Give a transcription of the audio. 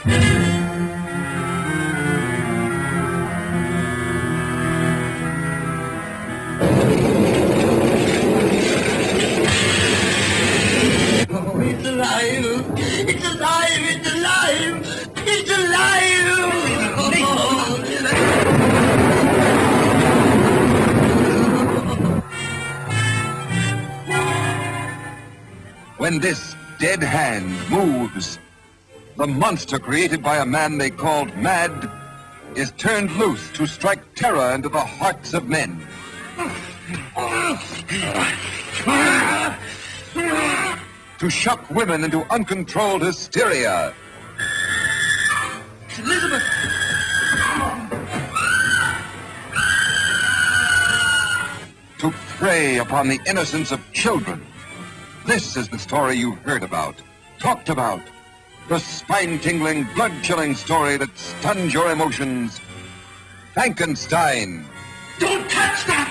It's alive! It's alive! It's alive! It's alive! When this dead hand moves, the monster created by a man they called Mad is turned loose to strike terror into the hearts of men. To shock women into uncontrolled hysteria. Elizabeth! To prey upon the innocence of children. This is the story you've heard about, talked about. The spine-tingling, blood-chilling story that stuns your emotions. Frankenstein. Don't touch that!